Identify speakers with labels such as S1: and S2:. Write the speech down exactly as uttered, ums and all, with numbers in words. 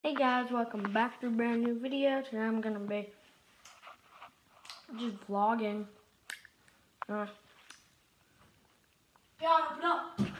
S1: Hey guys, welcome back to a brand new video. Today I'm gonna be just vlogging. Uh,
S2: Yeah, open up.